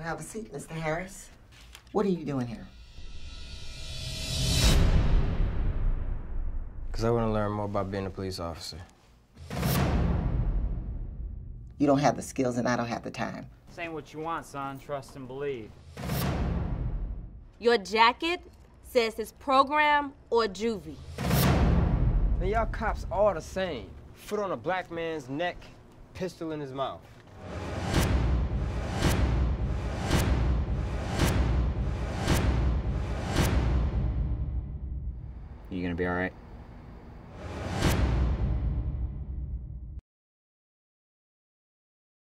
Have a seat, Mr. Harris. What are you doing here? Because I want to learn more about being a police officer. You don't have the skills and I don't have the time. Say what you want, son. Trust and believe. Your jacket says it's program or juvie. Man, y'all cops all the same. Foot on a black man's neck, pistol in his mouth. You gonna be all right?